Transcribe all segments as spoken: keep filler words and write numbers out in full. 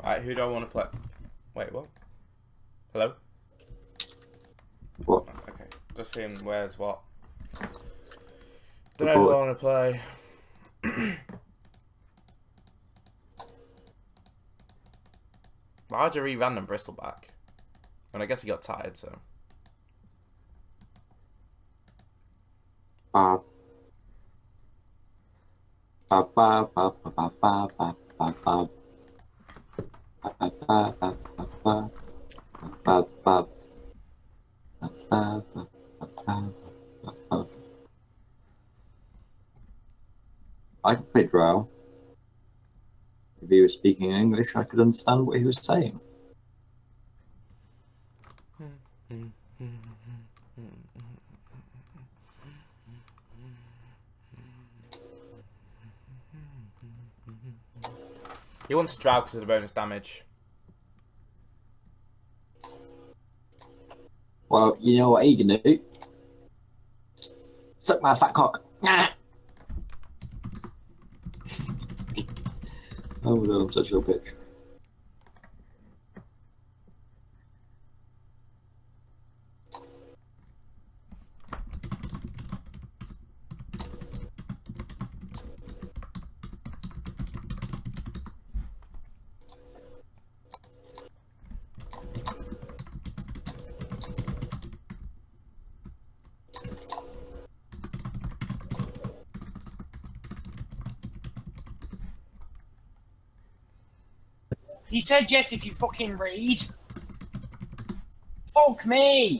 Alright, who do I want to play? Wait, what? Hello? What? Okay, just seeing where's what. Don't know who I want to play. Why'd you re-random Bristol back? And I guess he got tired, so. Ba ba ba ba ba ba ba ba ba ba ba ba ba ba ba. I could play Drow. If he was speaking English, I could understand what he was saying. He wants to Drow because of the bonus damage. Well, you know what he can do? Suck my fat cock. Oh my god, I'm such a little bitch. He said yes if you fucking read. Fuck me!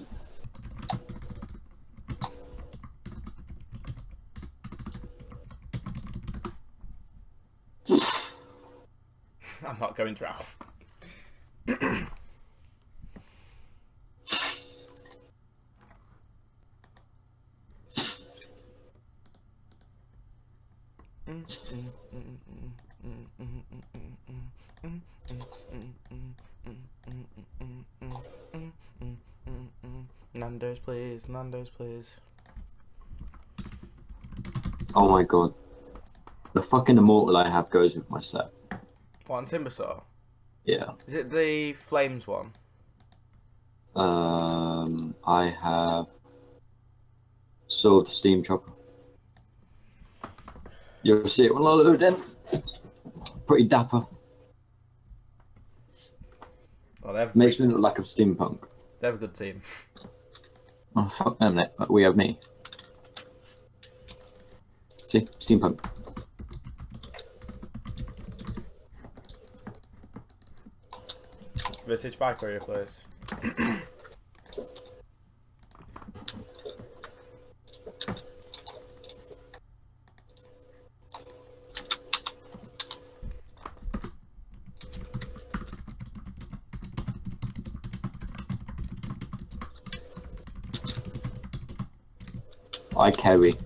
I'm not going Drow. Nando's, please. Nando's, please. Oh my god. The fucking immortal I have goes with my set. What, on Timbersaw? Yeah. Is it the Flames one? Um, I have Sword of the Steam Chopper. You'll see it when I load in. Pretty dapper. Oh, they have Makes me look like a steampunk. They have a good team. Oh fuck them, Nick. We have me. See? Steampunk. Visage back where you please. I carry.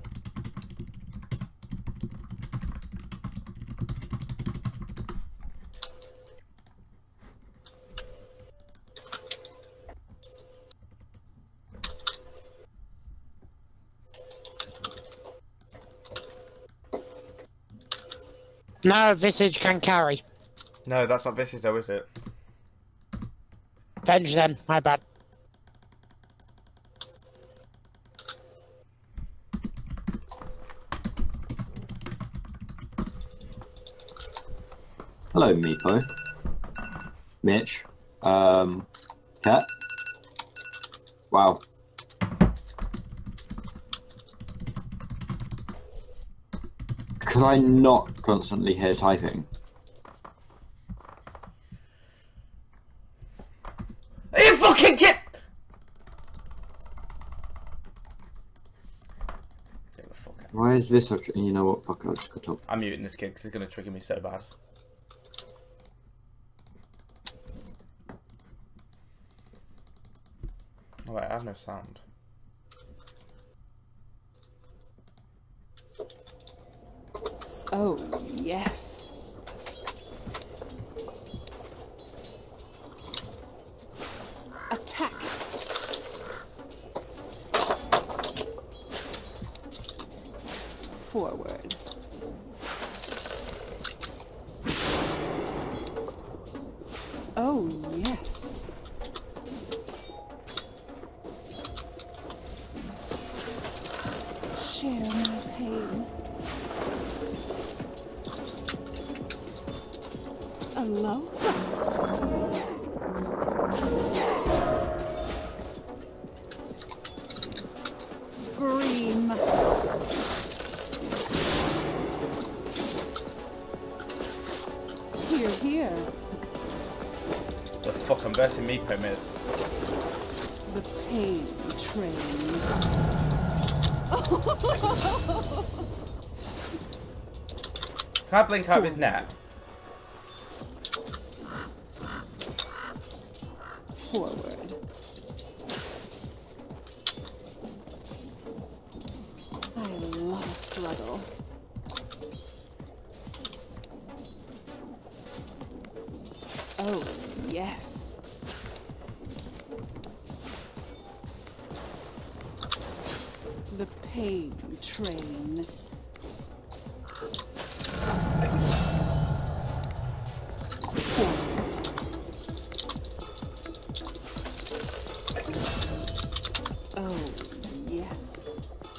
No, Visage can carry. No, that's not Visage though, is it? Venge then, my bad. Hello, Meepo. Mitch. Um, Cat. Wow. Could I not constantly hear typing? Are you fucking kid? Get the fuck out. Why is this such? You know what? Fuck! I'll just cut off. I'm muting this kid because he's gonna trigger me so bad. Oh wait, I have no sound. Oh, yes. Attack. Forward. love that. Scream. Here, here. The fuck, I'm versing Meepo mid. The pain train. Can I blink out of his net? Forward. I love a struggle. Oh, yes. The pain train. Oh, yes.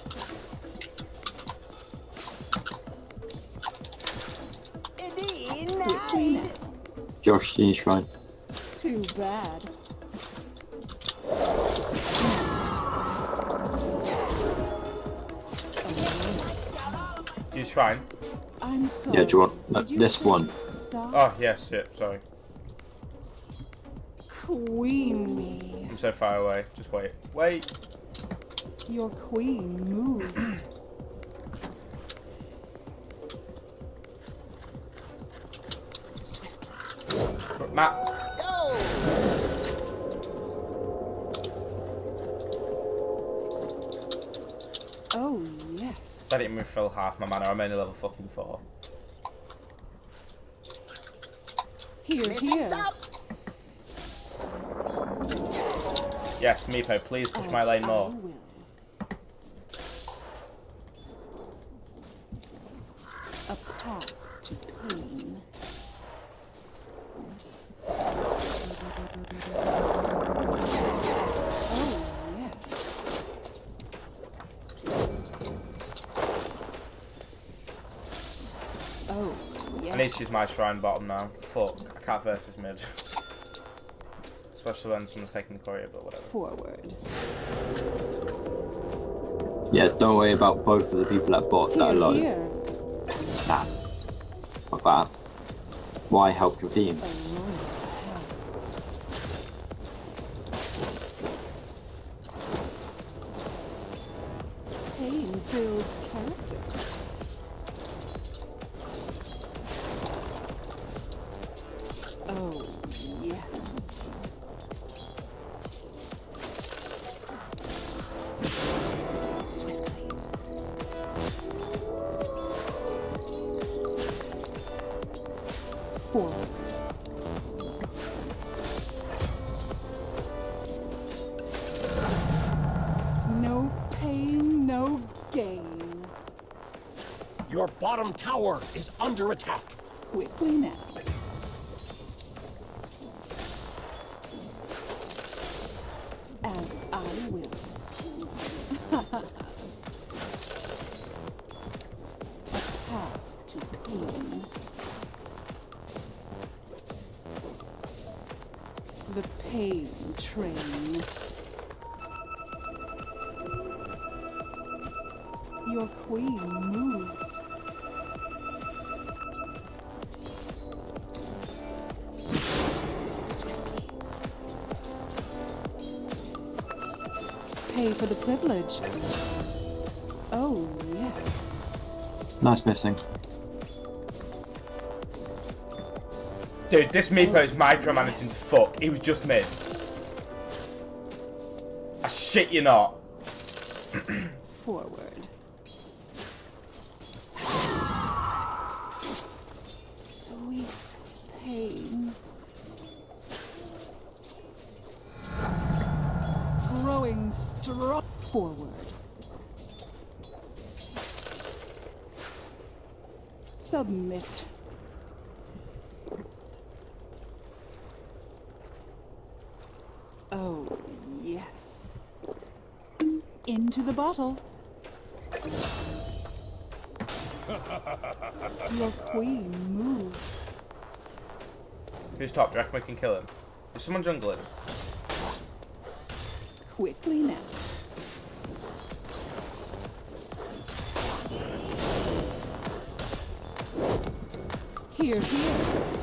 Quickly now. Josh, see his shrine. Too bad. Use shrine. I'm sorry. Yeah, do you want uh, Did you this say one? Stop? Oh, yes, shit, sorry. Queen me. I'm so far away. Just wait. Wait. Your queen moves. Swiftly. Matt. Oh, yes. I didn't even fill half my mana. I'm only level fucking four. Here, here. Yes, Meepo, please push my As lane I more. will. A path to pain. Oh, yes. Oh, yes. I need to use my shrine bottom now. Fuck, I can't versus mid. Especially when someone's taking the courier, but whatever. Forward. Yeah, don't worry about both of the people at bot that are Here, low. here. Nah. Fuck that. Why help your team? A royal path. Pain builds character. Oh, yes. Swiftly. Forward. No pain, no gain. Your bottom tower is under attack. Quickly now. As I will. A path to pain. The pain train. Your queen moves. Swiftly. Pay for the privilege. Oh, yes. Nice missing. Dude, this Meepo is micromanaging yes. to fuck. He was just mid. I shit you not. Forward. Sweet pain. Growing strong. Forward. Submit. Oh, yes. Into the bottle. Your queen moves. Who's top? Do you reckon we can kill him? Is someone jungling? Quickly now. Here, here.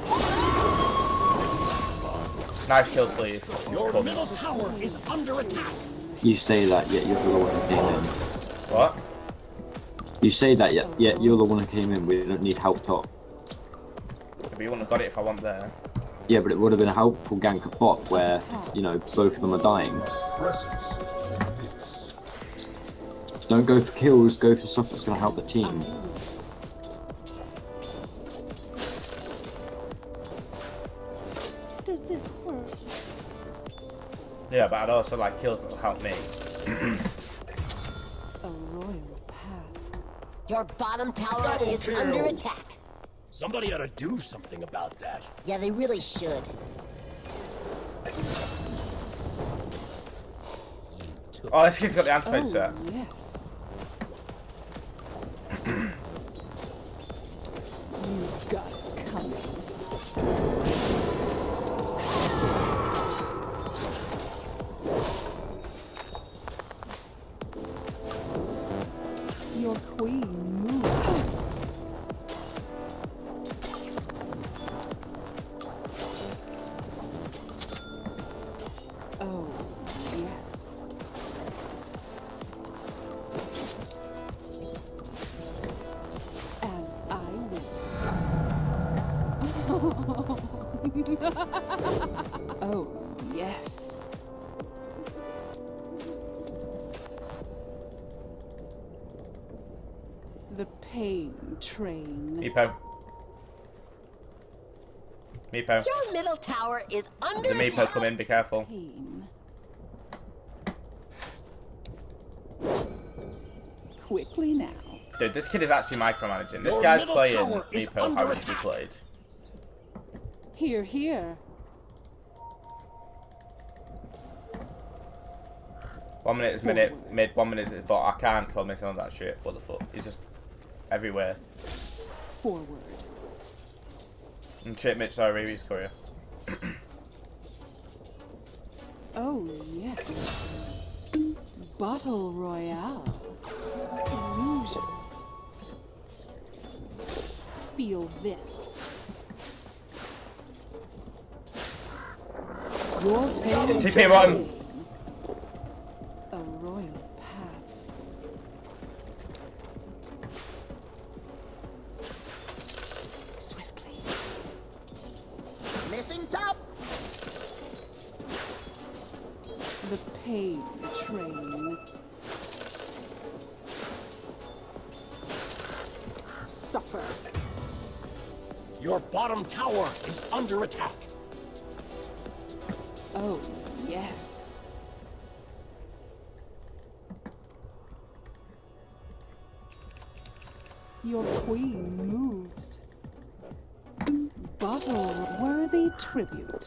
Nice kill, Steve. Your Cool. middle tower is under attack. You say that, yet you're the one who came in. What? You say that, yet, yet you're the one who came in. We don't need help top. But you wouldn't have got it if I wasn't there. Yeah, but it would have been a helpful gank of bot where, you know, both of them are dying. Presence mixed. Don't go for kills, go for stuff that's going to help the team. Does this work? Yeah, but I'd also like kills that will help me. A royal path. Your bottom tower Double is kill. under attack. Somebody ought to do something about that. Yeah, they really should. Oh, this kid's got the antidote set. Oh, yes. You've got it coming. Your queen moves. Oh, yes. As I wish. Oh, yes. The pain train. Meepo. Meepo. Your middle tower is under The Meepo attack. come in, be careful. Pain. Quickly now. Dude, this kid is actually micromanaging. This Your guy's middle playing tower is Meepo under how he should be attack. played. Here, here. One minute is minute, mid, one minute is bot. I can't call me some of that shit. What the fuck? He's just everywhere. Forward. And shit, Mitch, sorry, Reeves Courier. Oh, yes. Bottle Royale. Illusion. Feel this. Your pain. T P bottom. A royal path. Swiftly. Missing top. The pain train. Suffer. Your bottom tower is under attack. Oh, yes. Your queen moves. Bottle-worthy tribute.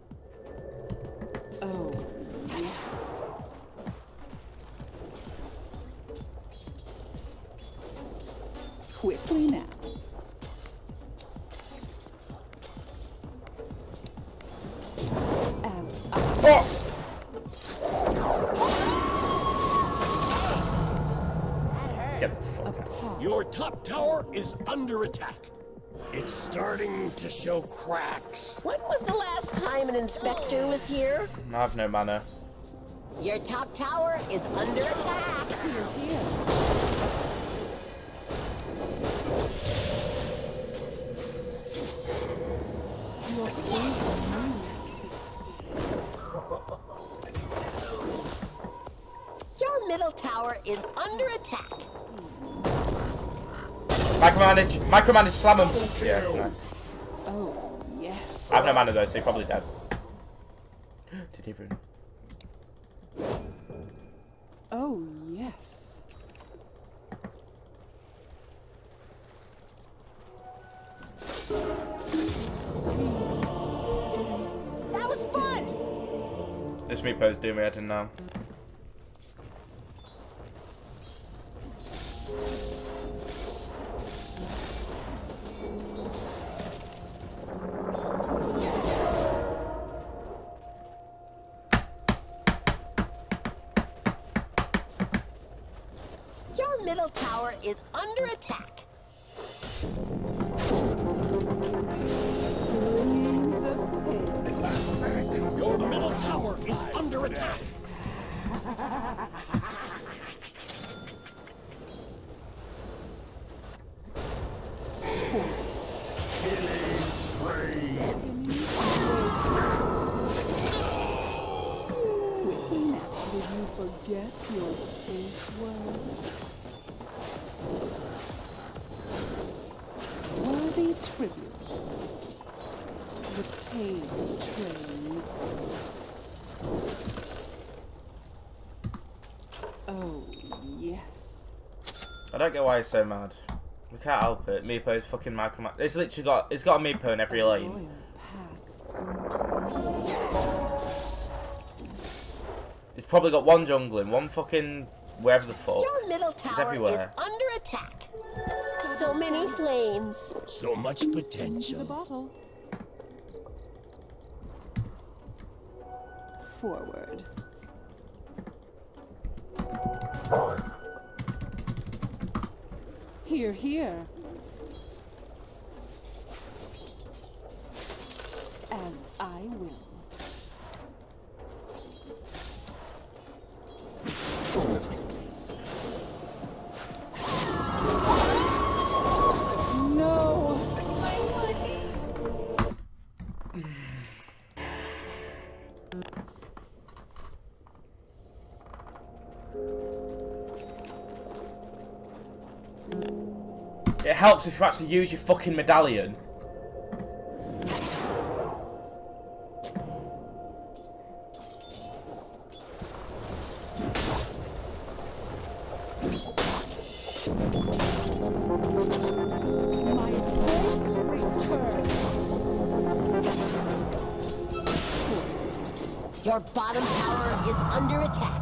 Oh, yes. Quickly now. As I... Oh! Get the fuck out. apart. Your top tower is under attack. It's starting to show cracks. When was the last time an inspector was here? I have no mana. Your top tower is under attack. Here, here. Your queen moves. Your middle tower is under attack. Micromanage! Micromanage, slam him! Yeah, nice. Oh, yes. I have no mana though, so you're probably dead. Did he rune? Oh, yes. Is That was fun. This Meepo's doing me head in now. is under attack. Your middle tower is under attack. Killing spree. Did you forget your safe word? Worthy tribute. The pain train. Oh, yes. I don't get why he's so mad. We can't help it. Meepo's fucking micro. It's literally got. It's got a Meepo in every lane. Royal path. It's probably got one jungling, one fucking wherever the fuck. Your middle tower everywhere. is under attack. So many flames. So much Into the potential. bottle. Forward. Here, here. As I will. Swiftly. No! It helps if you actually use your fucking medallion. My voice returns. Your bottom tower is under attack.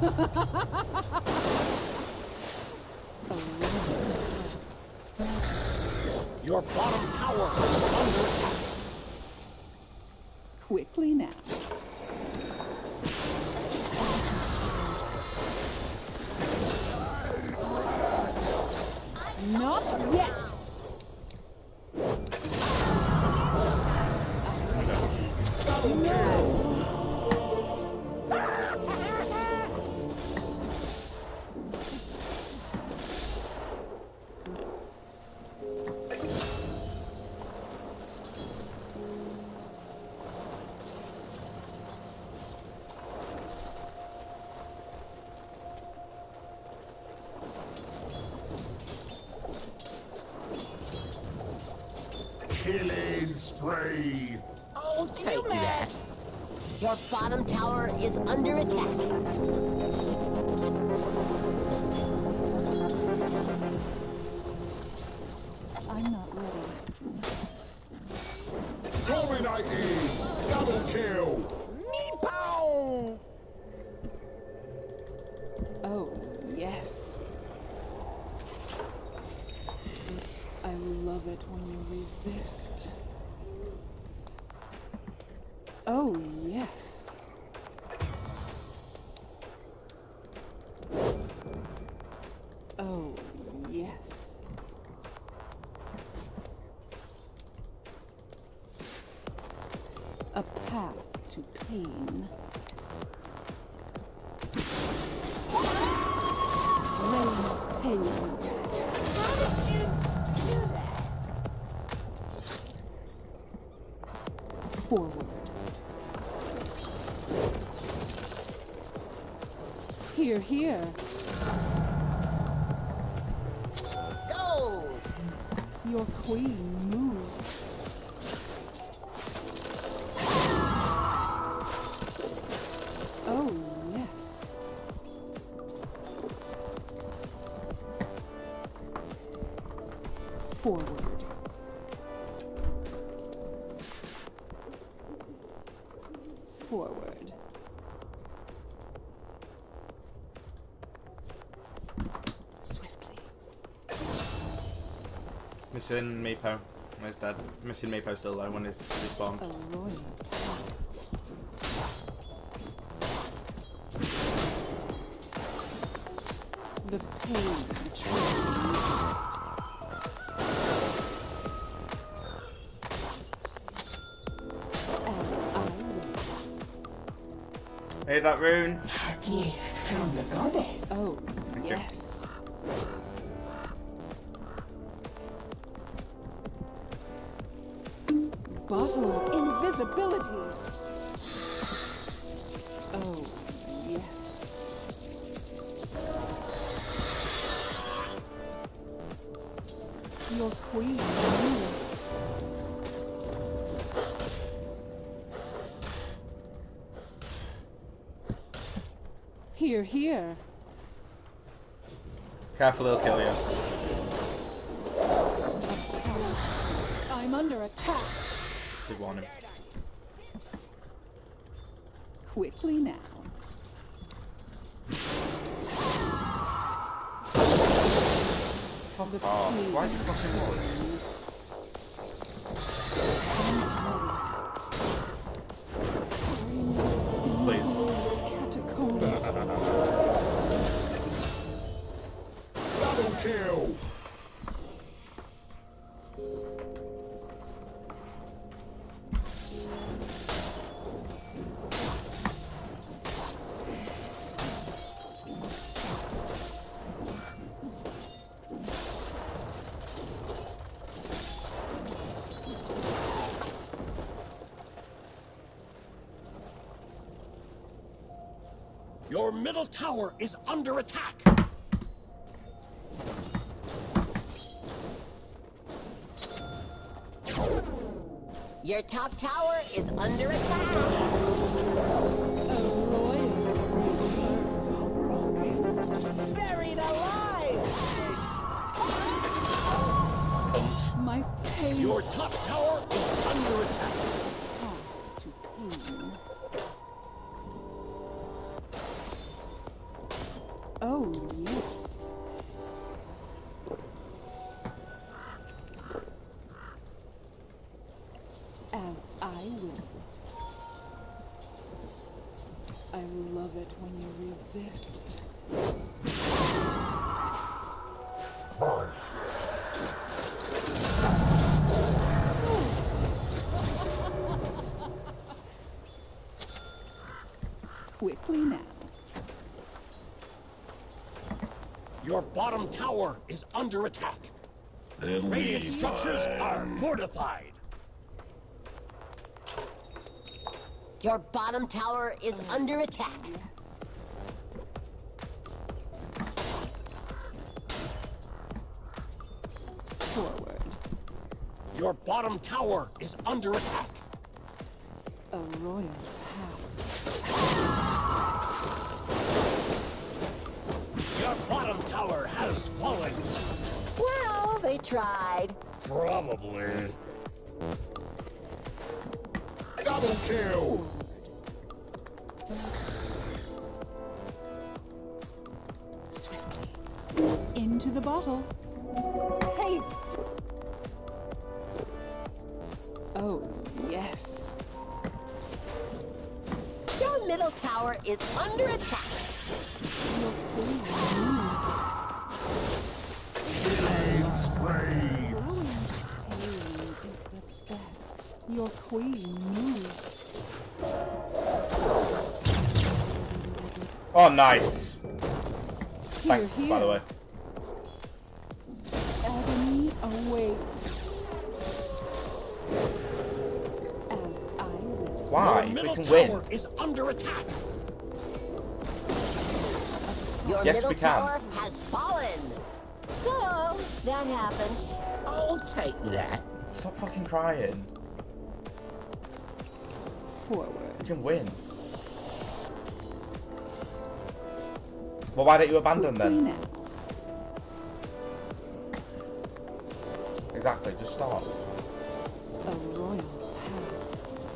Your bottom tower is under attack. Quickly now. Not yet. No. Killing spree. I'll take that. Your bottom tower is under attack. I'm not ready. Dominating. Double kill. Oh, yes. I love it when you resist. Oh, yes. Oh, yes. A path to pain. Rain pain. Forward. Here, here. Go! Your queen moves. Oh, yes. Forward. Forward. Swiftly. Missing Meepo. Where's Dad? Missing Meepo still though when he's respawned. A royal path. The pain train. Hear that rune? A gift from the goddess. Oh, Thank you. yes. Bottle invisibility. Oh, yes. Your queen moves. Here, here. Careful, they'll kill you. I'm under attack. Good warning. Quickly now. Fuck off. Why is it crossing wood? Please. Catacombs. Double kill. Your middle tower is under attack. Your top tower is under attack. Buried alive. My pain. Your top tower is under attack. Path to pain. Oh, yes. As I will. I love it when you resist. Quickly now. Your bottom tower is under attack. Radiant structures are fortified. Your bottom tower is under attack. Yes. Forward. Your bottom tower is under attack. A royal path. Your bottom tower has fallen. Well, they tried. Probably. Double kill. Swiftly. Into the bottle. Haste. Oh, yes. Your middle tower is under attack. Your queen moves. Killing spree. Pain is the best. Your queen moves. Oh, nice. Here, Thanks, here. by the way. Agony awaits. As I will. Why? Your We middle can tower win. is under attack. Your Yes, middle we can. tower has fallen. So, that happened. I'll take that. Stop fucking crying. Forward. We can win. Well, why don't you abandon Quickly then? now. Exactly, just stop. A royal path.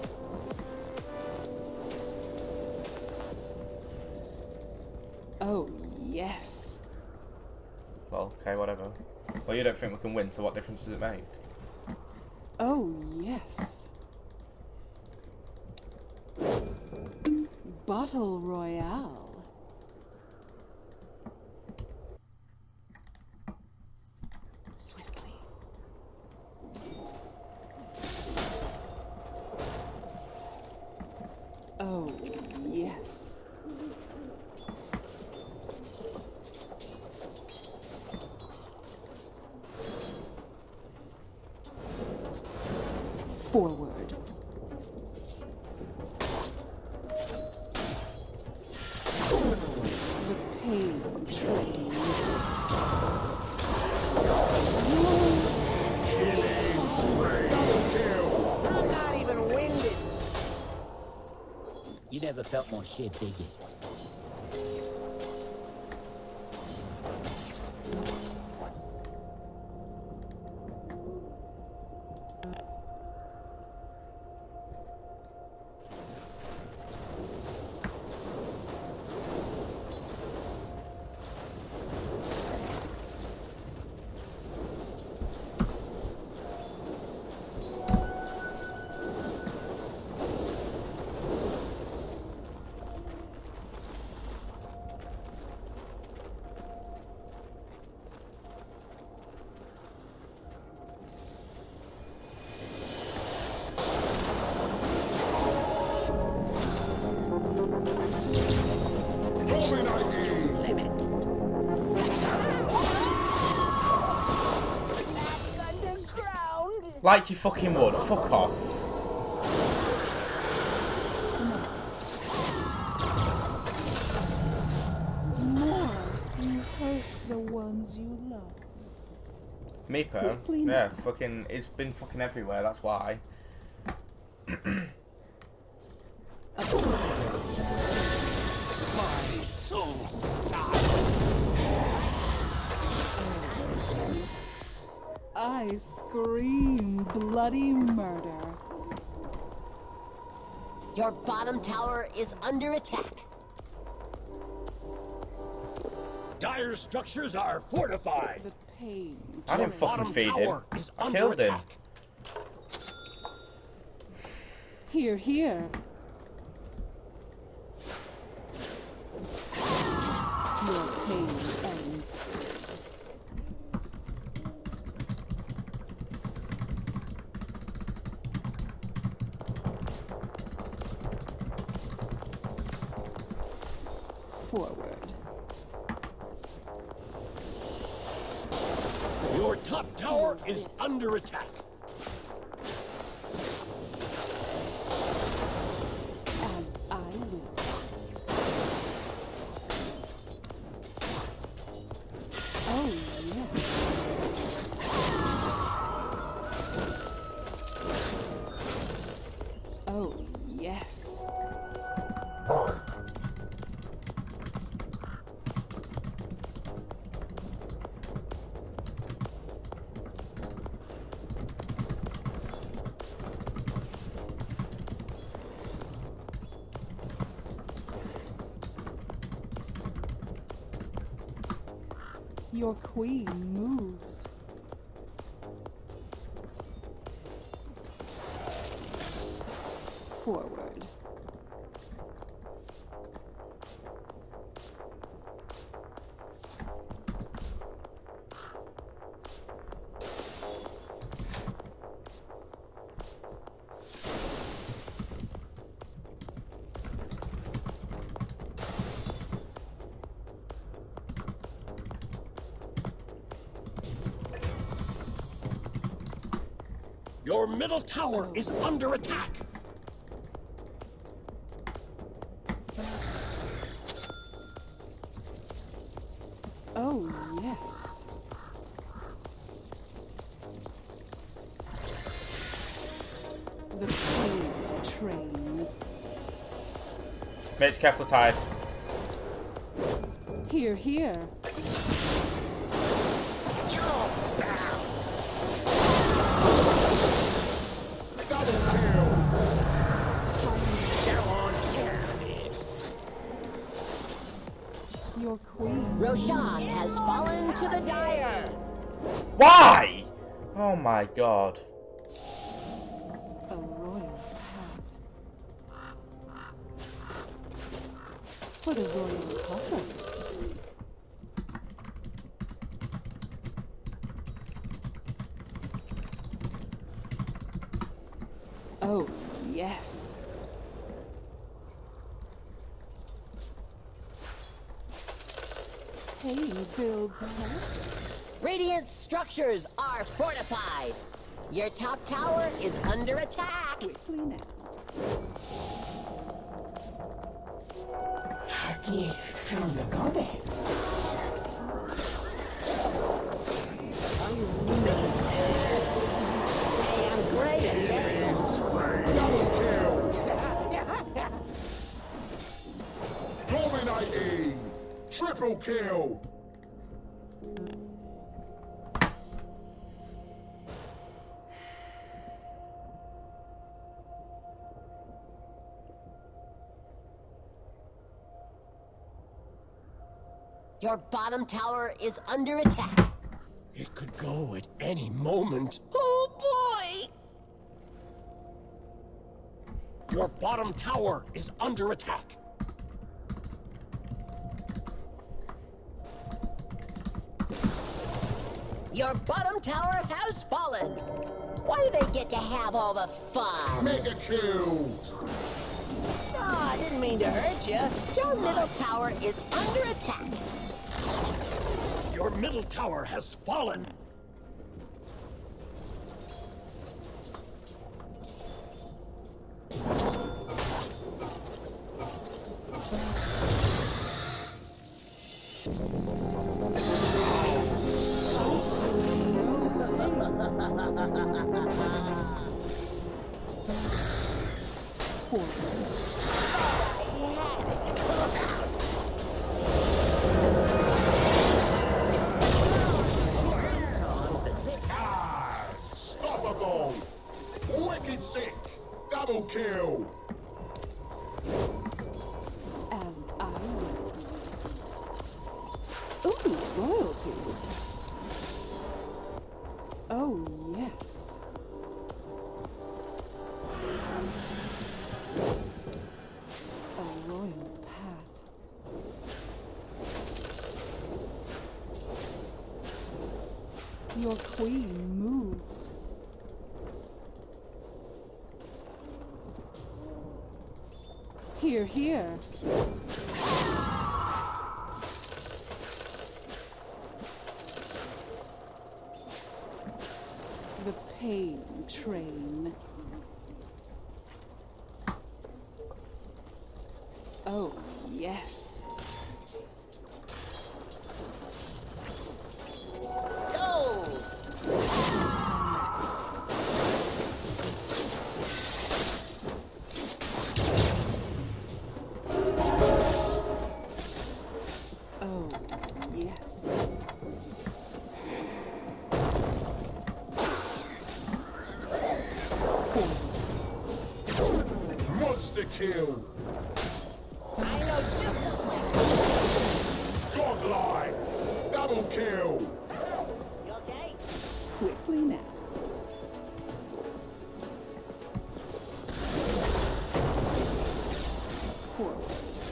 Oh, yes. Well, okay, whatever. Well, you don't think we can win, so what difference does it make? Oh, yes. Bottle Royale. Swiftly. Oh, yes. Forward. The pain train. Killing spree. Double kill. I'm not even winded. You never felt more shit, did you? Like you fucking would. Fuck off. More you hurt the ones you love. Meepo? Yeah, fucking, it's been fucking everywhere, that's why. My soul. I scream bloody murder. Your bottom tower is under attack. Dire structures are fortified. The pain. I didn't fucking Bottom feed him. tower is I under killed him. attack. Here, here. Your pain ends. Forward. Your top tower is under attack. As I will. Oh, yes. Oh, yes. Your queen moves. Forward. Your middle tower is under attack. Oh, yes. The pain train. Mitch, careful tide. Here, here. Your queen. Roshan has fallen to the dire. Why? Oh my god. A royal path. For the royal coffers. Oh, yes. Pain builds health. Radiant structures are fortified. Your top tower is under attack. Quickly now. A gift from the goddess. I am great at Dominating! Triple kill! Your bottom tower is under attack. It could go at any moment. Oh boy! Your bottom tower is under attack. Your bottom tower has fallen. Why do they get to have all the fun? Mega kill! Ah, I didn't mean to hurt you. Your middle tower is under attack. Your middle tower has fallen. Unstoppable! Wicked sick! Double kill! As I will. Ooh, royalties. Oh, yes. A royal path. Your queen moves. Here, here. The pain train. Oh, yes. Go! Oh, yes. Monster kill! I know just the place. Godlike! Double kill! You okay? Quickly now. Forward.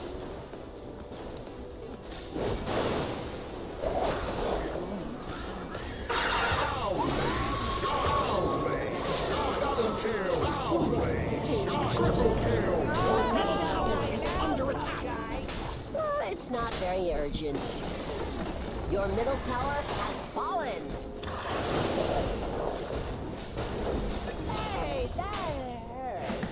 Double kill! Triple kill! Your middle tower is under attack! Well, it's not very urgent. Your middle tower has fallen. Hey, that hurt.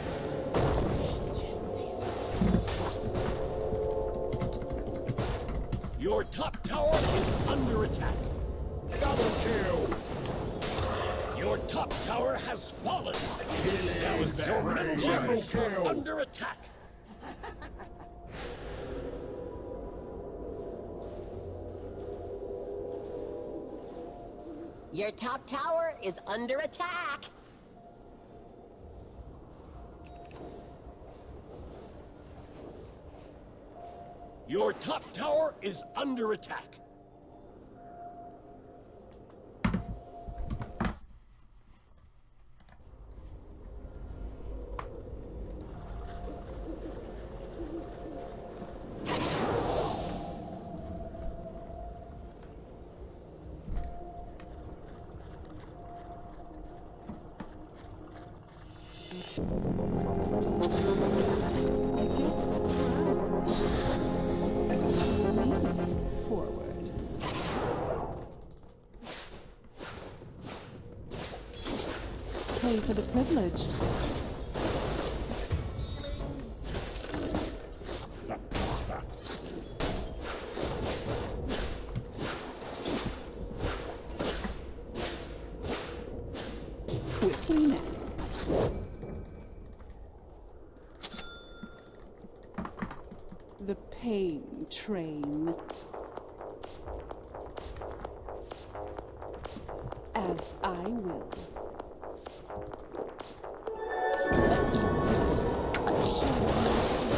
Your top tower is under attack. Double kill! Your top tower has fallen. That was bad. Your middle tower is under attack. Your top tower is under attack. Your top tower is under attack. I guess the crowd leaning forward. pay for the privilege. Quickly now. The pain train. As I will. Let you wit a shame.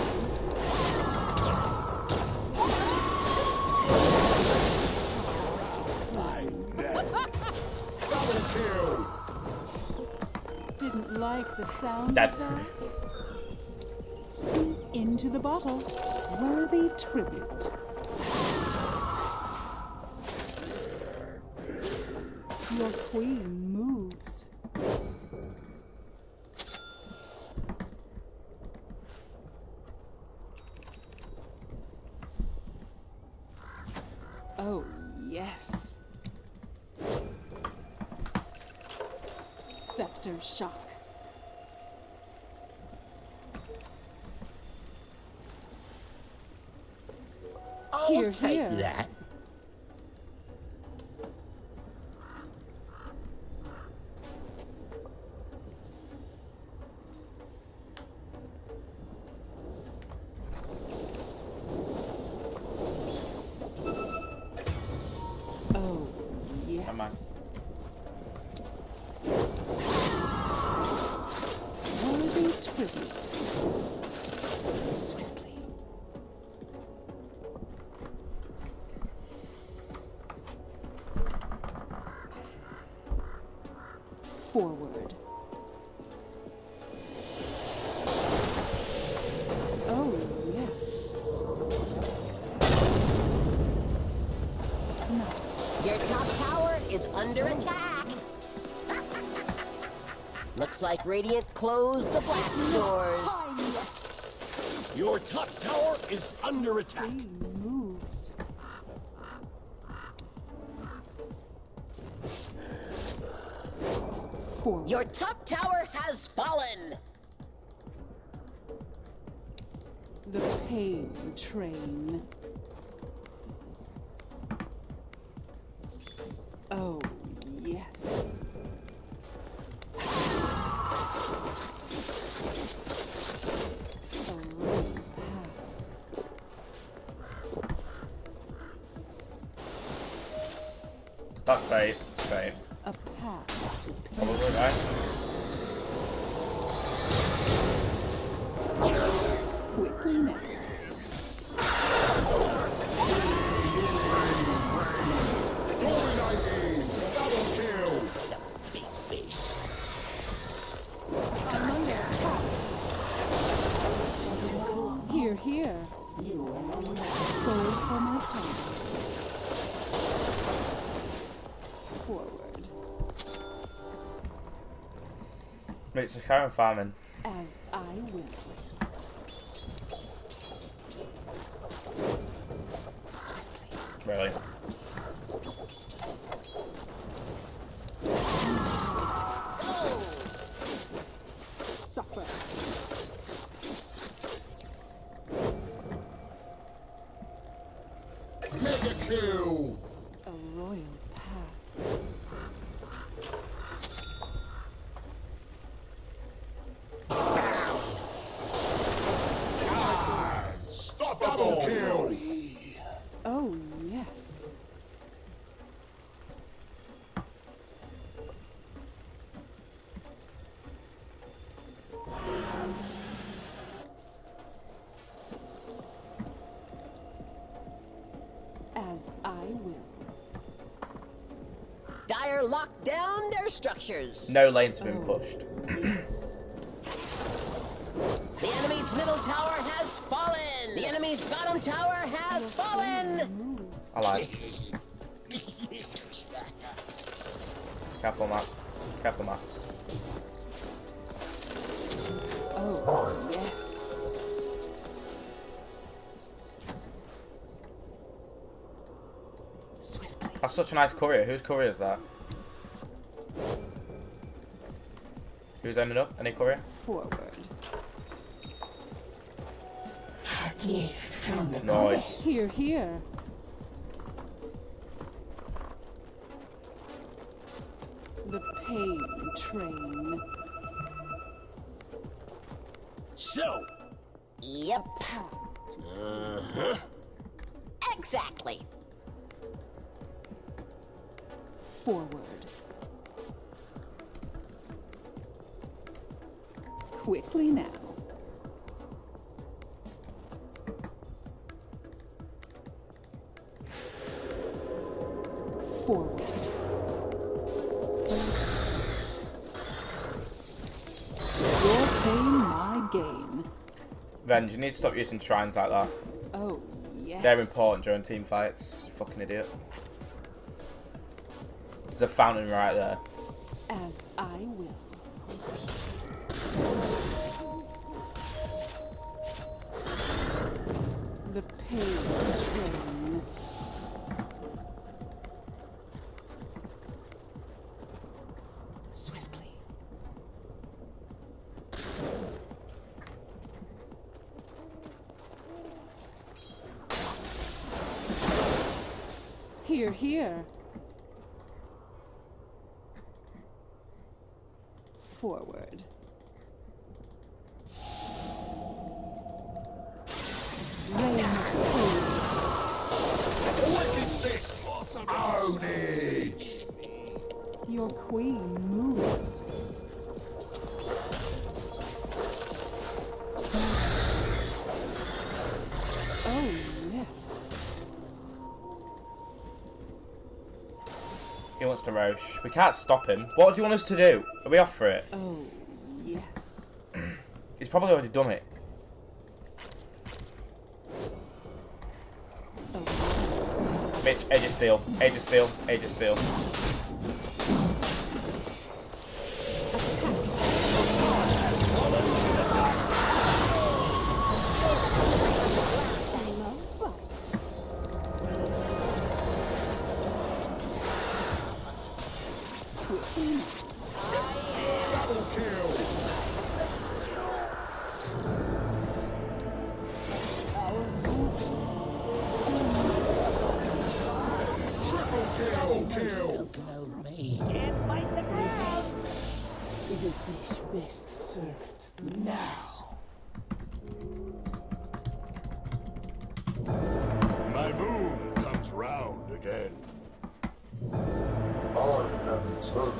Double kill. Didn't like the sound That- of that? Into the bottle. Worthy tribute. Your queen moves. Oh, yes. Scepter shock. I'll Here, take here. that. Oh, Come on. yes. Worthy tribute. Swiftly. Forward. Oh, yes. No. Your top tower is under attack. Looks like Radiant closed the blast doors. Time yet. Your top tower is under attack. Queen moves. Forward. Your top tower has fallen. The pain train. Oh, yes. A road path. That's bait. That's bait. A path to pain. Probably, right? Quickly now. Double kill. Big fish. I'm under attack. Here, here. Gold for my time. Forward. Wait, it's just Karen farming. As I will. Swiftly. Really? Suffer. Mega kill. A royal path. Unstoppable kill. Oh, yes. As I will. Dire locked down their structures. No lanes have been Oh, pushed. yes. The enemy's middle tower has fallen. The enemy's bottom tower has fallen. Moves. I like. Careful, Matt. Careful, Matt. Oh, yes. Swiftly. That's such a nice courier. Whose courier is that? Who's ending up? Any courier? Forward. A gift from the Nice. Here, here. The pain train. So, Yep. uh-huh. Exactly. Forward. Quickly now. Forward. Your pain, my gain. Venge, you need to stop using shrines like that. Oh, yes. They're important during team fights. You fucking idiot. There's a fountain right there. As I will. The pain train. Swiftly. Here, here. Forward. Rain of pain. Wicked sick. Awesome. Ownage. Your queen moves. Oh, yes. He wants to Roche. We can't stop him. What do you want us to do? Are we off for it? Oh, yes. He's probably already done it. Oh, Mitch, Age of Steel. Age of Steel. Age of Steel. love bite. Quickly now. Double kill. Our boots. Triple kill. Kill. An old maid. Can't fight the crowd. Is a dish best served now? My moon comes round again. I am eternal.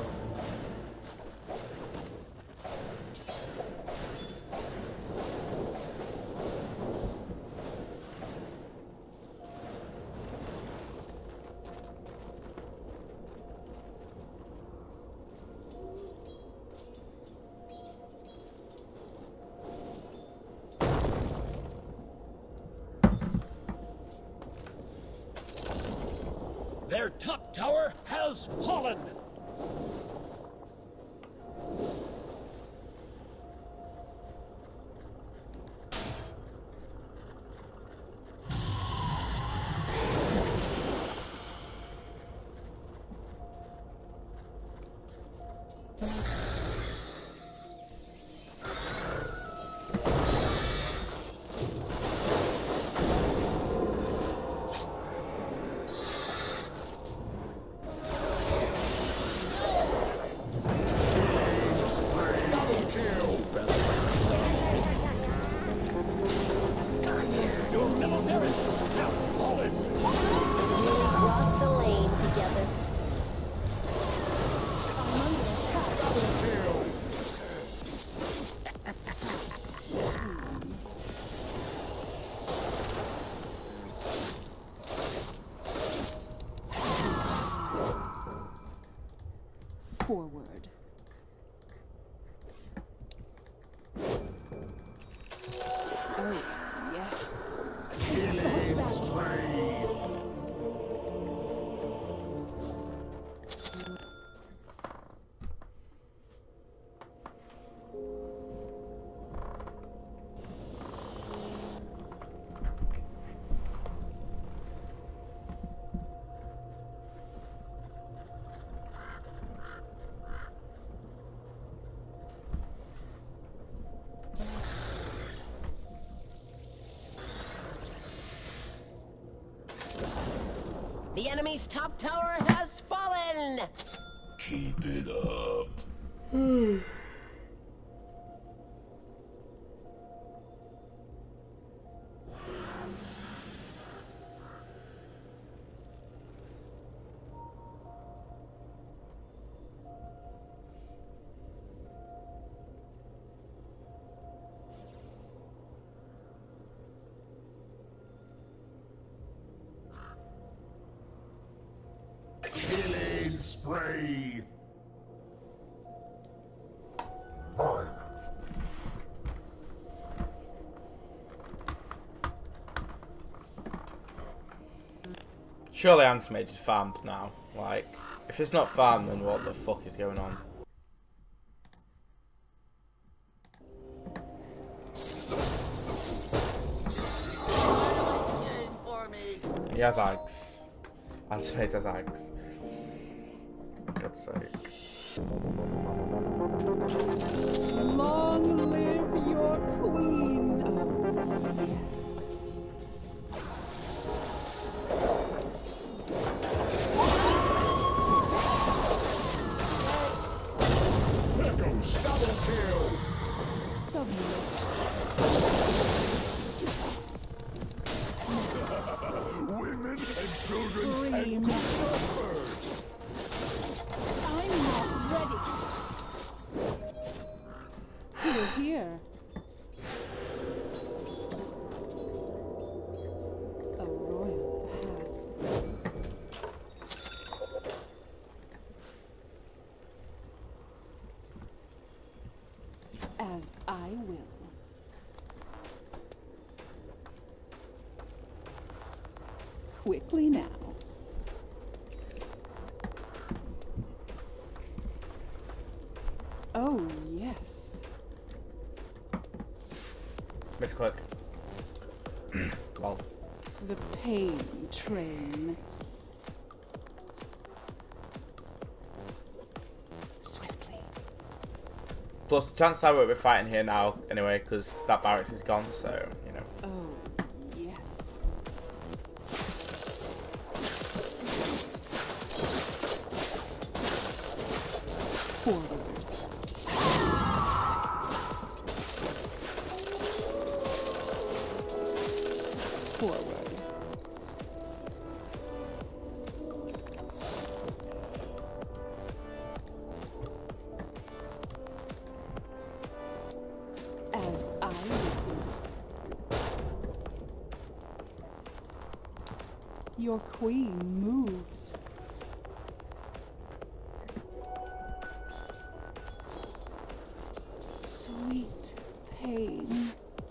Their top tower has fallen. The enemy's top tower has fallen! Keep it up. Killing spree. Surely Anti-Mage is farmed now. Like, if it's not farmed, then what the fuck is going on? He has Ags. Anti-Mage has Ags. For God's sake. Long live your queen. Oh, yes. Double kill. Submit. Women and children Scream. and birds. I'm not ready. You're here. A royal path. As I will. Quickly now. Oh, yes. Misclick. Lol. The pain train. Swiftly. Plus, the chance I will be fighting here now anyway, because that barracks is gone, so, you know. Oh, yes. Forward. Forward. As I will. Your queen moves. Sweet pain.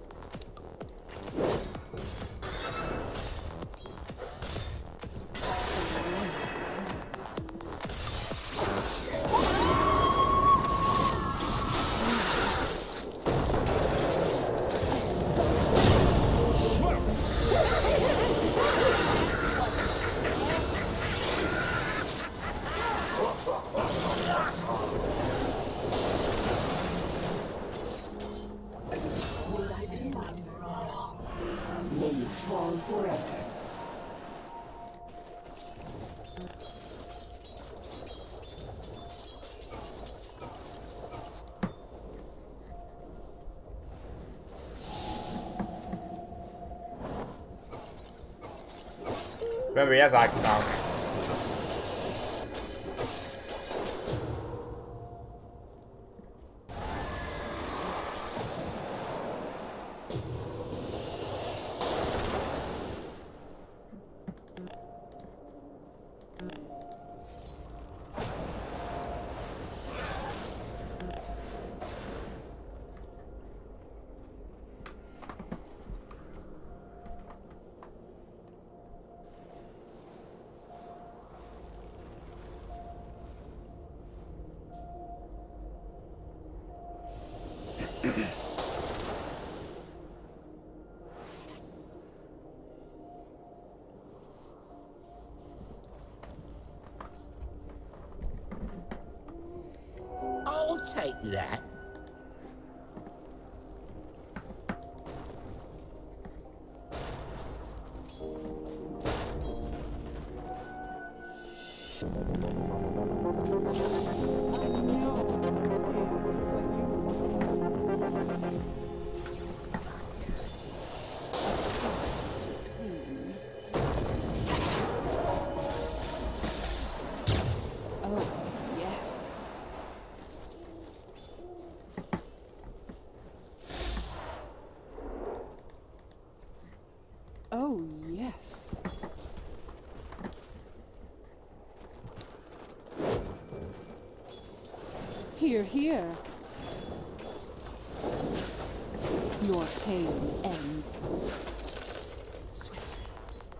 Remember, he has Ags now. I'll take that. Here, here. Your pain ends swiftly.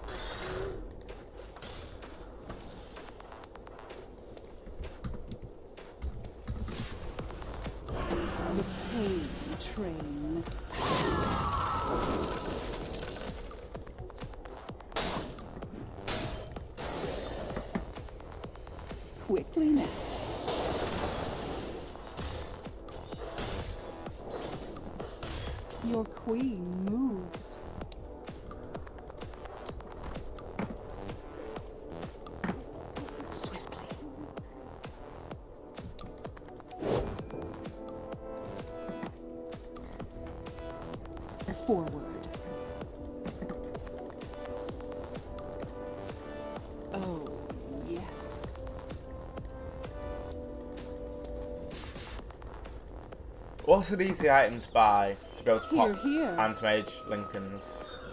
The pain train. Quickly now. Your queen moves. Swiftly. Forward. Oh, yes. What's an easy item to buy to be able to Here, pop here. anti-mage Lincolns?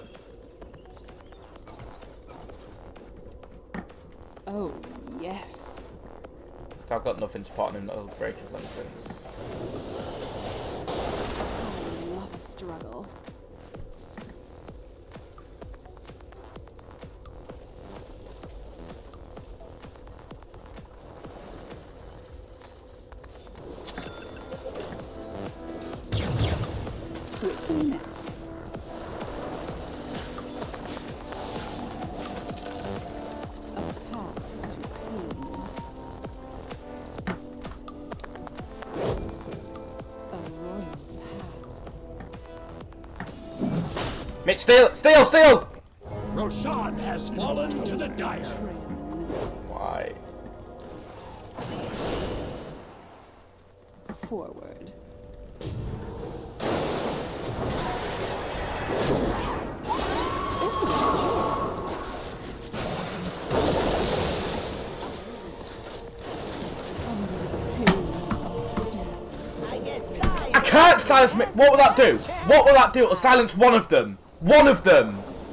Oh, yes. So I've got nothing to put on him that'll break his Lincolns. I love a struggle. Quickly now. A path to pain. A royal path. Mitch, steal! Steal! Steal! Roshan has fallen to the dire. Train. Why? Forward. I can't silence me. What will that do? What will that do? It'll silence one of them. One of them.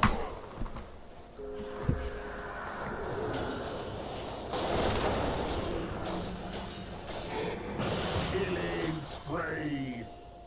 Killing spree.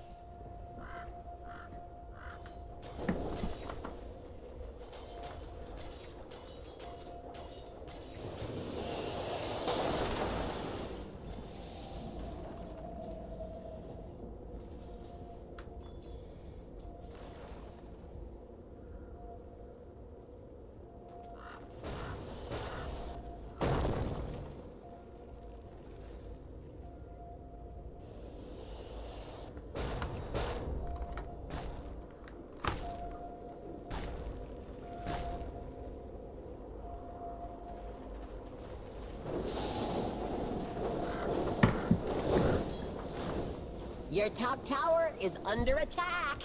Your top tower is under attack.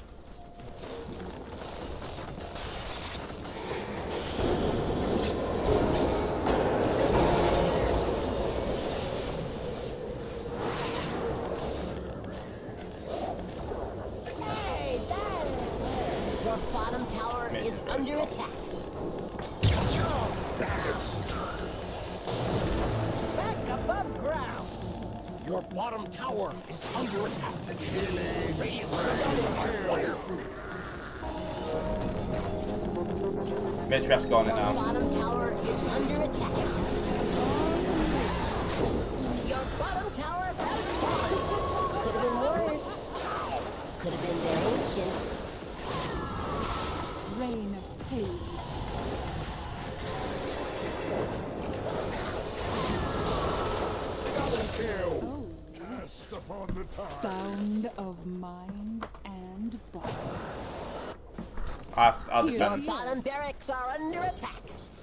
Hey, there. Your bottom tower is under attack. Back above ground. Your bottom tower is under attack. Mitch, we have to go on it Your now. bottom tower is under attack. Your bottom tower has fallen. Could have been worse. Could have been their ancient. Reign of pain. Oh, Cast upon the tide. sound of mind and body. I'll, I'll Here. defend. Bottom barracks are under attack.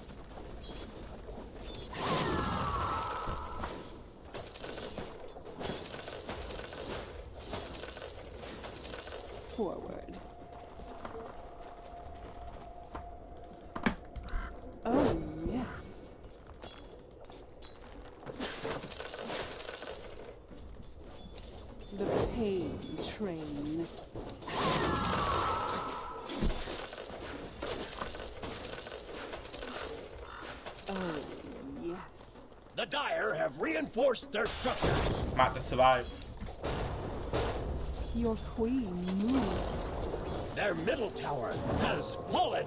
Forward. Oh, yes. The pain train. Oh, yes. The dire have reinforced their structures. Might just survive. Your queen moves. Their middle tower has fallen.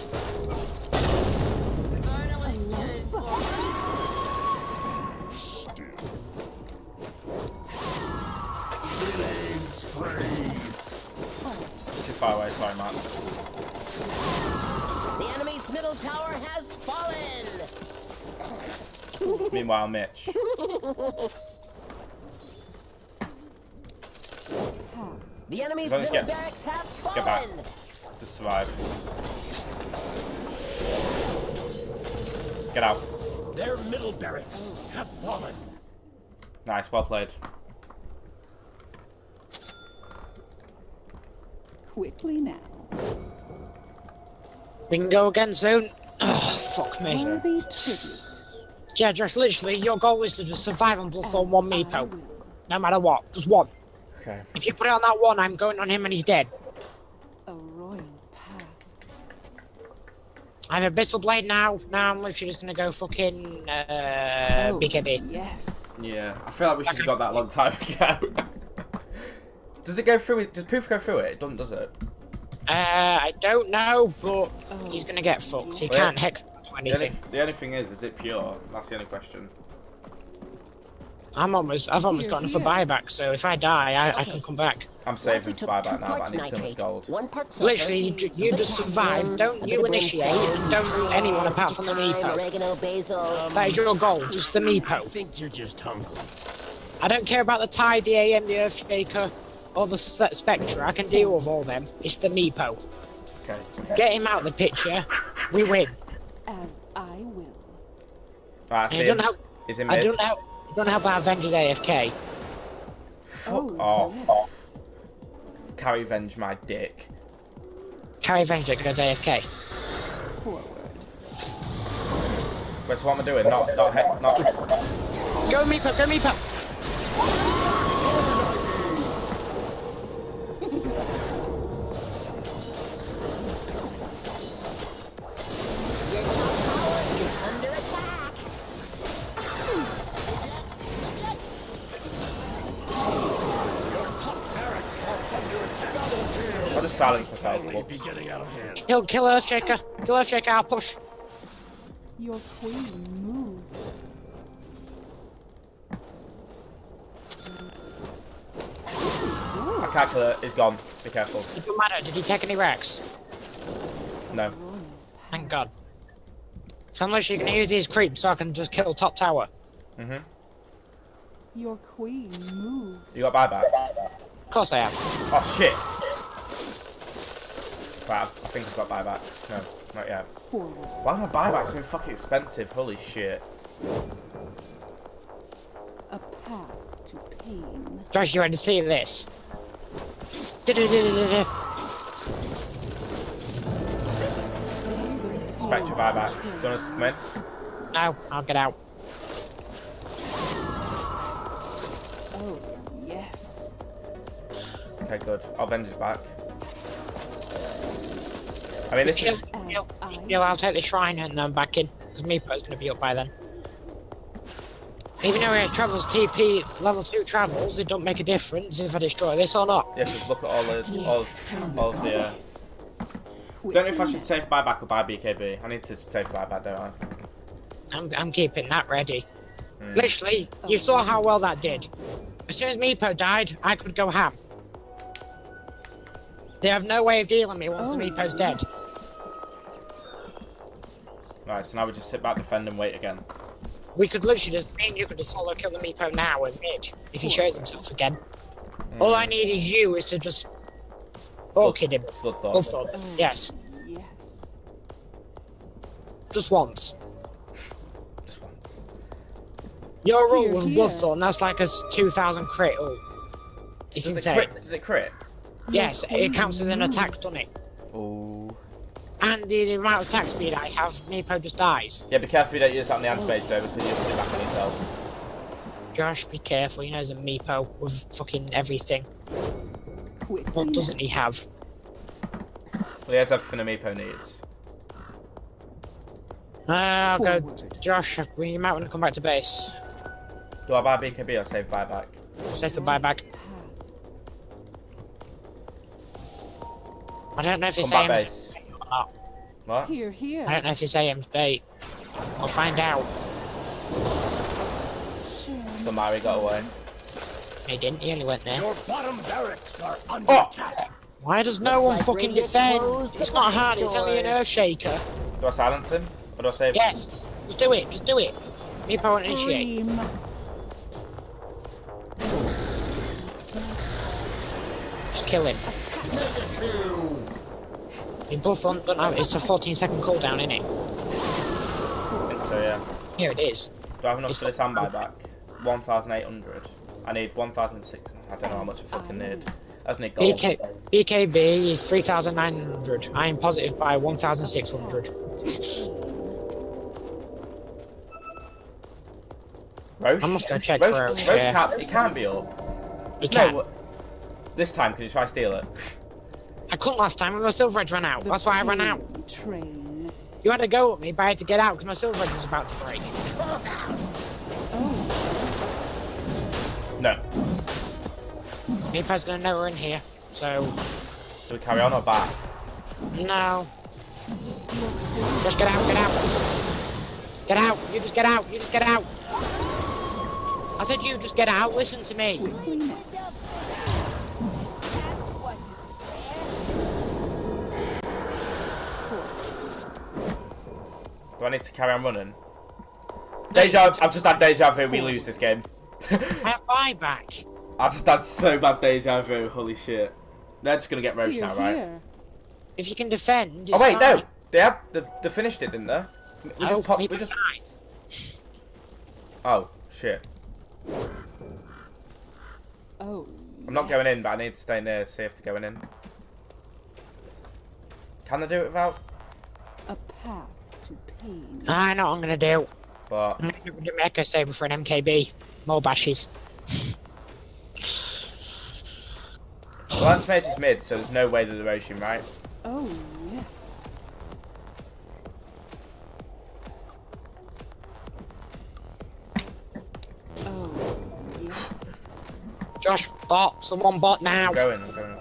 Killing spree. Too far away, sorry, Matt. The enemy's middle tower has fallen. Meanwhile, Mitch. The enemy's As long as middle get- barracks have Get back. fallen. Just survive. Get out. Their middle barracks have fallen. Nice, well played. Quickly now. We can go again soon. Oh, fuck me. Worthy tribute. Yeah, just literally, your goal is to just survive on Bloodthorn As one I meepo. will. No matter what. Just one. Okay. If you put it on that one, I'm going on him and he's dead. A royal path. I have Abyssal Blade now. Now I'm literally just gonna go fucking uh, Oh, B K B. Yes. Yeah, I feel like we should have got that a long time ago. Does it go through it? Does Poof go through it? It doesn't, does it? Uh, I don't know, but Oh, he's gonna get fucked. He Well, can't yeah. hex or The only, anything. the only thing is, is it pure? That's the only question. I'm almost, I've almost got enough for buyback, so if I die, I, I can come back. I'm Roughly saving to took buy two back now, but parts I need so much nitrate, gold. one part sulfur, Literally, you, ju- some you just potassium, survive. Don't a you bit of initiate, brimstone, and don't anyone apart from the thyme, meepo. oregano, basil. That is your goal, just the I meepo. think you're just hungry. I don't care about the Tide, the A M, the Earthshaker, or the S- Spectra. I can deal with all them. It's the meepo. Okay. Get him out of the picture. We win. As I will. Right, I And see I him. don't help. Is it I mid? don't help. I don't help our Avengers A F K. Oh, off. yes. Carry Venge my dick. Carry Avenger goes A F K. Forward. Wait, so what am I doing? Not, not, he- not. Go meepo. Go meepo. Your top tower is under attack. Your top barracks are under attack. Double kill. I'll just silence myself. May be Whoops. getting out of hand. Kill, kill Earthshaker. Kill Earthshaker. I'll push. Your queen moves. I can't kill it. It's gone. Be careful. It doesn't matter. Did he take any wrecks? No. Royal Thank God. So unless you're gonna use these creeps, so I can just kill top tower. Mhm. Your queen moves. You got buyback? Of course I have. Oh shit. Right, I think I've got buyback. No, not yet. Forward. Why are my buybacks so fucking expensive? Holy shit. A path to pain. Josh, you ready to see this? Du-du-du-du-du-du. Spectre buyback. Do you want us to come in? No, I'll get out. Oh, yes. Okay, good. I'll Venge is back. I mean, this Chill, is... chill, As I chill. I'll take the shrine and I'm back in. Because Meepo's gonna be up by then. Even though he has travels T P level two travels, it don't make a difference if I destroy this or not. Yeah, just look at all the... All, all of the... Uh... Don't know if I should save buyback or buy B K B. I need to save buyback, don't I? I'm, I'm keeping that ready. Literally, you saw how well that did. As soon as Meepo died, I could go ham. They have no way of dealing me once Oh, the Meepo's dead. yes. Right, so now we just sit back, defend, and wait again. We could literally just, me and you could just solo kill the Meepo now and mid, if he shows himself again. All I need is you is to just orchid him. Bloodthorn. Bloodthorn. Oh. Yes. Yes. Just once. Just once. Your rule Here, with here. Bloodthorn, that's like a two thousand crit. Oh, it's Does it insane. crit? Does it crit? Yes, it counts as an attack, doesn't it? Oh. And the, the amount of attack speed I have, Meepo just dies. Yeah, be careful you don't use that on the hand spade, though, because you'll put it back on yourself. Josh, be careful, he knows a Meepo with fucking everything. Quickly. What doesn't he have? Well, he has everything a Meepo needs. Uh, I'll go. Forward. Josh, you might want to come back to base. Do I buy B K B or save buyback? Save the buyback. I don't know if it's Come back aimed base. or not. What? Here, here. I don't know if it's aimed bait. We'll find out. The Mary got away. He didn't, he only went there. Your bottom barracks are under Oh! attack. Why does no Looks one like fucking radio defend? closed It's the not glass hard, it's only an doors. earth shaker. Do I silence him? Or do I save him? Yes, just do it, just do it. Me I won't initiate. Scream. Just kill him. You both on, don't know, it's a fourteen second cooldown, isn't it? I think so, yeah. Here it is. Do I have enough It's for this handbag back? one thousand eight hundred. I need one thousand six hundred. I don't know how much I fucking need. That's need gold. B K, B K B is three thousand nine hundred. I am positive by one thousand six hundred. Roche? I must go check Roche, for a Roche share. can't, it can't be up. You There's no can. wa- This time, can you try steal it? I couldn't last time when my silver edge ran out. The That's why I ran out. pain Train. You had to go at me, but I had to get out because my silver edge was about to break. No. Meepo's gonna know we're in here, so Do we carry on or back? no. Just get out, get out. Get out, you just get out, you just get out. I said you just get out, listen to me. Do I need to carry on running? Deja, I've just had deja vu, we lose this game. I have buyback. I just had so bad deja vu, holy shit. They're just gonna get roached Here, now, right? here. If you can defend, it's Oh wait, fine. no! They have, they, they finished it, didn't they? We Oh, just popped, we Meepo just... died. Oh, shit. Oh, I'm not going in, yes. but I need to stay near, see if they're going in. Can they do it without? A path to pain. I know what I'm gonna do. But, I'm gonna get rid of my Echo Saber for an M K B. More bashes. well, that's made is mid, so there's no way that they're roaching, right? Oh, yes. Oh, yes. Josh, bot. Someone bot now. I'm going, I'm going.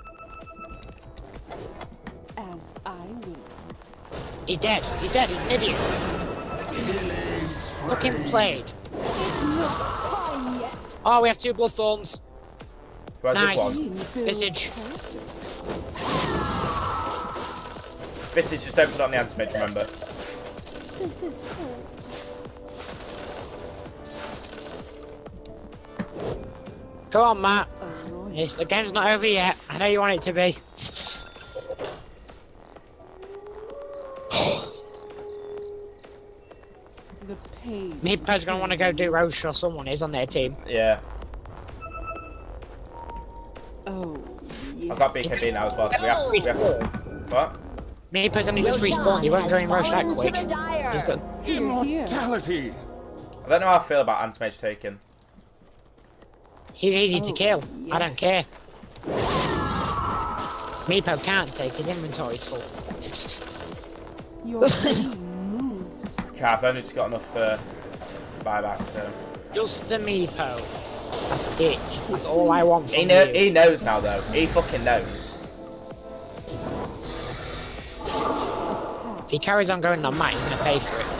As I will. He's dead. He's dead. He's an idiot. Fucking played. It's not time yet. Oh, we have two bloodthorns. Who has Nice. this one? Visage. Visage, just don't put it on the anti-mage, remember? Does this hurt? Come on, Matt. A royal. Yes, the game's not over yet. I know you want it to be. The pain. Meepo's gonna want to go do Roche or someone is on their team. Yeah. Oh, yes. I've got B K B now as well, so we have to... We have to what? Meepo's only just respawned. He won't go in Roche that quick. He's done. Here, here. Immortality. I don't know how I feel about anti-mage taking. He's easy to Oh, kill. I don't care. yes. Meepo can't take. His inventory's full. Your pain moves. Okay, I've only just got enough uh, buyback, so... Just the Meepo. That's it. That's all I want He, from know, you. he knows now, though. He fucking knows. If he carries on going on Matt, he's gonna pay for it.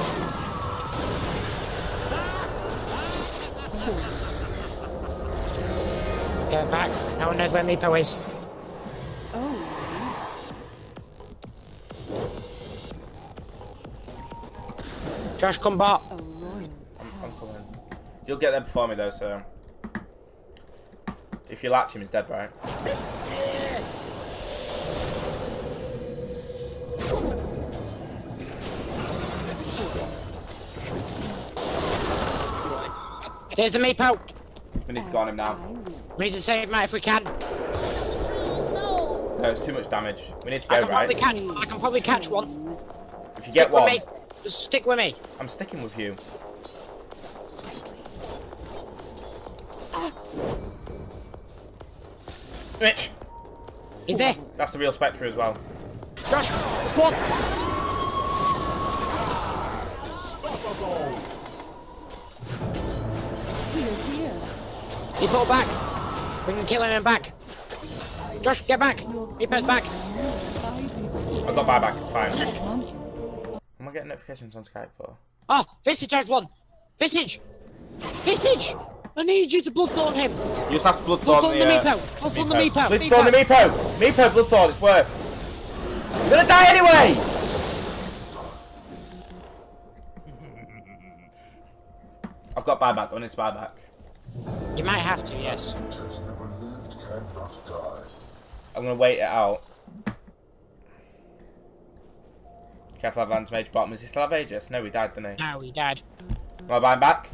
Go back. No one knows where Meepo is. Oh, yes. Josh, come bot. A royal. I'm coming. You'll get there before me, though, so... If you latch him, he's dead, right? There's the Meepo. We need to go on him now. I will. We need to save Matt if we can. No, it's too much damage. We need to I go, can probably right? catch. I can probably catch one. If you get Stick with one, me. Just stick with me. I'm sticking with you. Swiftly. Mitch! He's there. That's the real Spectre as well. Josh, there's one. Here, here. He pulled back. We can kill him and back. Josh, get back! Meepo's back! I got buyback, it's fine. Am I getting notifications on Skype for? Oh, Visage has one! Visage! Visage! I need you to bloodthorn him! You just have to bloodthorn Bloodthorn the, the uh, Meepo! Bloodthorn the Meepo! Bloodthorn the Meepo! Meepo, bloodthorn, it's worth. You're gonna die anyway! I've got buyback, I need to buy back. You might have to, yes. I'm gonna wait it out. Careful, advance mage bottom. Is he still have Aegis? No, he died, didn't he? No, he died. Am I buying back?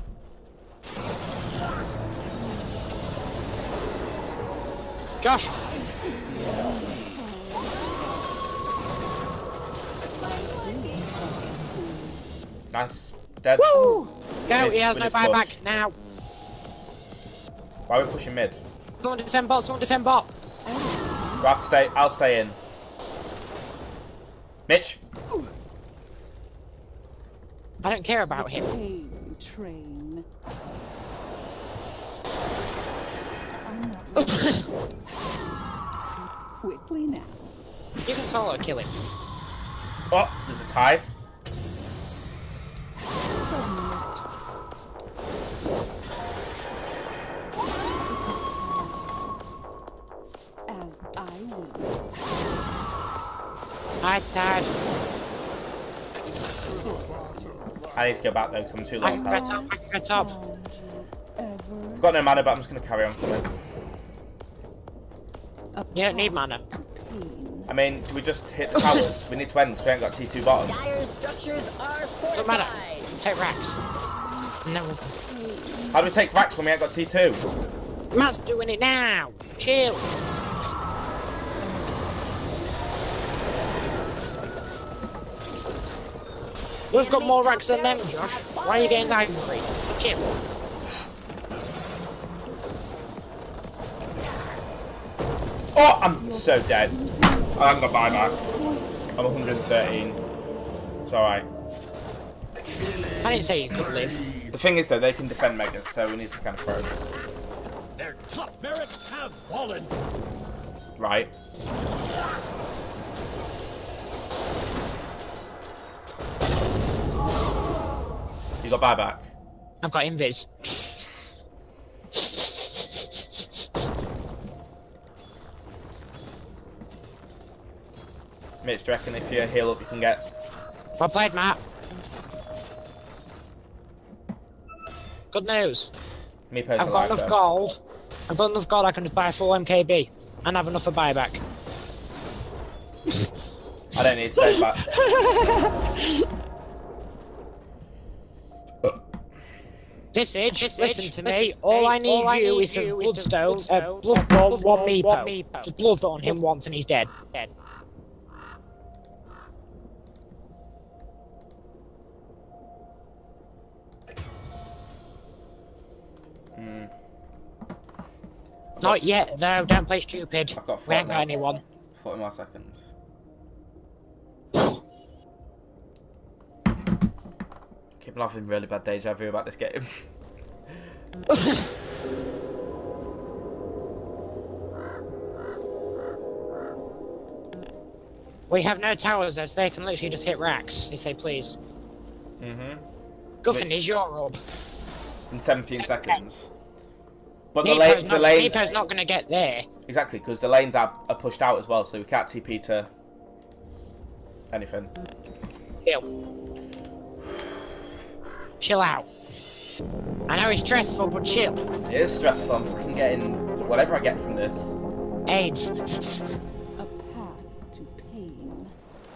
Josh! Nice. Dead. Woo! Go, Mid, he has we no need to push. buyback now. Why are we pushing mid? Someone defend bot, someone defend bot. We'll have to stay. I'll stay in. Mitch. I don't care about him. Pain train. I'm not ready. Quickly now. You can solo kill him. Oh, there's a tide. Submit. As I will. I'm tired. I need to go back though, because I'm too I long. can get up, I can get up. I've got no mana, but I'm just going to carry on coming. You don't need mana. I mean, do we just hit the towers? We need to end, because we ain't got T two bottom. Dire structures are Doesn't matter. fortified. Take racks. No. How do we take Vax when we ain't got T two? Matt's doing it now. Chill. We've got more racks than them, Josh. Why are you getting angry? Chill. Oh, I'm so dead. I haven't got buyback. I'm one hundred thirteen. It's alright. I didn't say you could live. The thing is though, they can defend Megas, so we need to kind of pro. Their top barracks have fallen. Right. You got buyback? I've got invis. Mitch, do you reckon if you heal up you can get... Well played, Matt. Good news. Meepo's I've got alive, enough though. gold. I've got enough gold I can just buy a full M K B. And have enough for buyback. I don't need to take back. Visage, listen to me. All I need you is to bloodstone, uh, bloodthorn one Meepo. Just bloodthorn him once and he's dead. Dead. Hmm. Not yet, though. Don't play stupid. I've got We ain't got now. anyone. forty more seconds. Keep having really bad deja vu about this game. We have no towers though, so they can literally just hit racks if they please. Mm-hmm. Guffin Which- is your up. In seventeen seconds. But the, Meepo's la the not, lanes... Meepo's not going to get there. Exactly, because the lanes are, are pushed out as well, so we can't T P to... anything. Chill. Chill out. I know it's stressful, but chill. It is stressful, I'm fucking getting whatever I get from this. AIDS. A path to pain.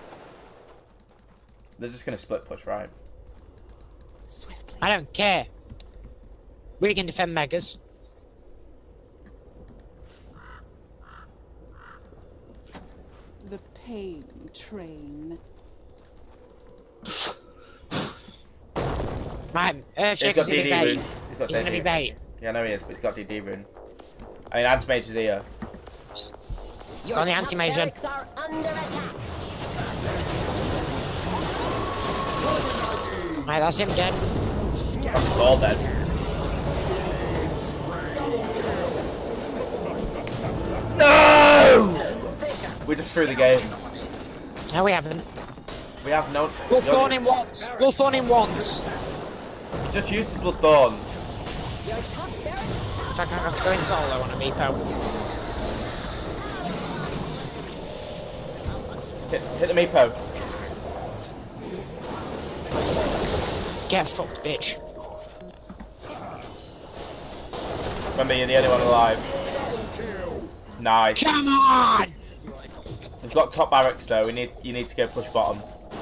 They're just gonna split push, right? Swiftly. I don't care. We can defend Megas. The pain train. Right, He's Earthshaker's got gonna D be D rune. bait. He's got He's gonna D D. be bait. Yeah, I know he is, but he's got D D rune. I mean, Anti-Mage is here. Your Go on the top anti-mage then. barracks are under attack. Right, that's him dead. We're all dead. No! We just threw the game. No, we haven't. We have no... We'll thorn him once. We'll thorn him once. You just used the Bloodthorn. Your top barracks. So I can't have to go in solo on a meepo. Hit, hit the meepo. Get fucked, bitch. Remember, you're the only one alive. Nice. Come on! We've got top barracks though. We need you need to go push bottom.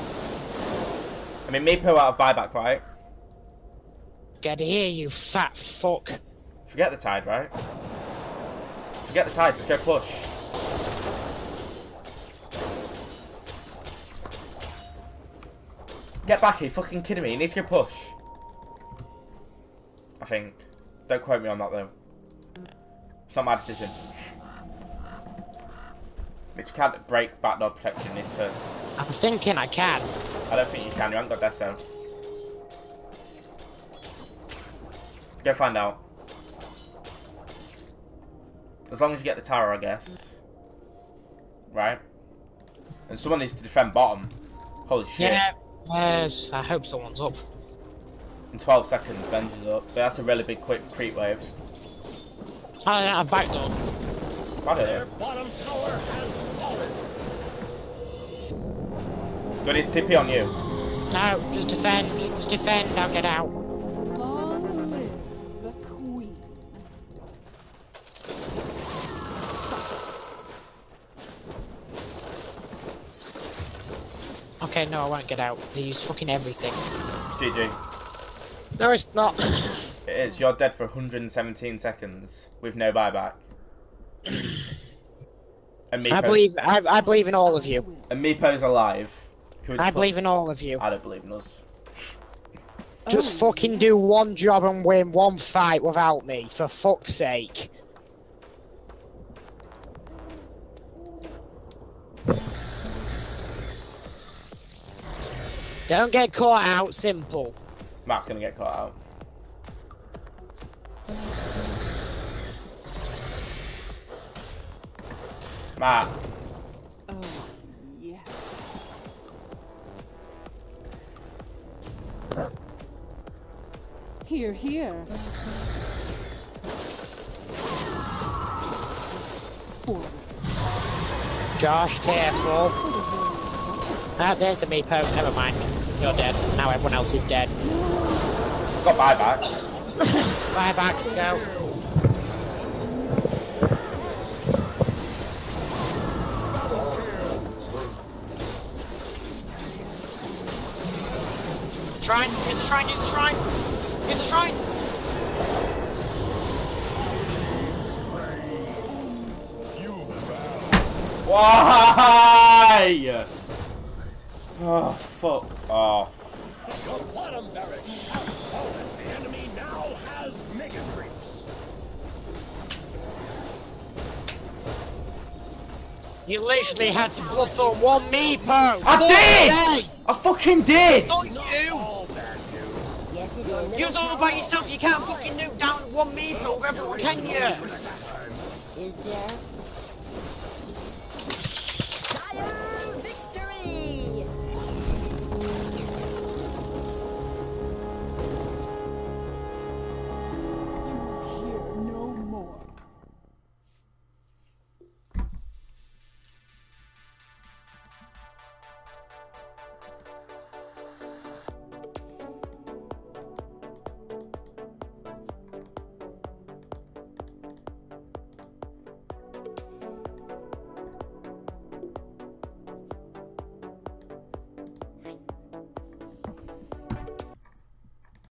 I mean, meepo out of buyback, right? Get here, you fat fuck. Forget the tide, right? Forget the tide. Just go push. Get back here, you fucking kidding me? You need to go push. I think. Don't quote me on that though. It's not my decision. But you can't break backdoor protection into... I'm thinking I can. I don't think you can, you haven't got death zone. Go find out. As long as you get the tower, I guess. Right? And someone needs to defend bottom. Holy shit. Yeah, yes, I hope someone's up. In twelve seconds, Venge is up. But that's a really big quick creep wave. I don't have backdoor. I don't Their know. bottom tower has fallen. Do I need to T P on you? No, just defend. Just defend, I'll get out. Long live the queen. Okay, no, I won't get out. They use fucking everything. G G. No, it's not. It is. You're dead for one hundred seventeen seconds with no buyback. And Meepo's, I believe. I, I believe in all of you. And Meepo's alive. Who is I fuck- believe in all of you. I don't believe in us. Just Oh, fucking do one job and win one fight without me, for fuck's sake. Don't get caught out, simple. Matt's gonna get caught out. Matt. Oh, yes. Here, here. Forward. Josh, careful. Ah, there's the meepo. Never mind. You're dead. Now everyone else is dead. Got buyback. Bye back, go. Shrine, use the shrine, use the shrine! Use the shrine! Why? Oh, fuck off. Your bottom barracks have fallen. The enemy now has mega creeps. You literally had to Bloodthorn one meepo! I did! I fucking did! Not you! All bad news. Yes, it is. You're all by yourself, you can't fucking nuke down one meepo with everyone, can you? Is there?